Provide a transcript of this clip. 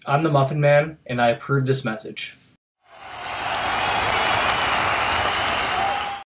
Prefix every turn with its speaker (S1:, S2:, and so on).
S1: I'm the Muffin Man, and I approve this message.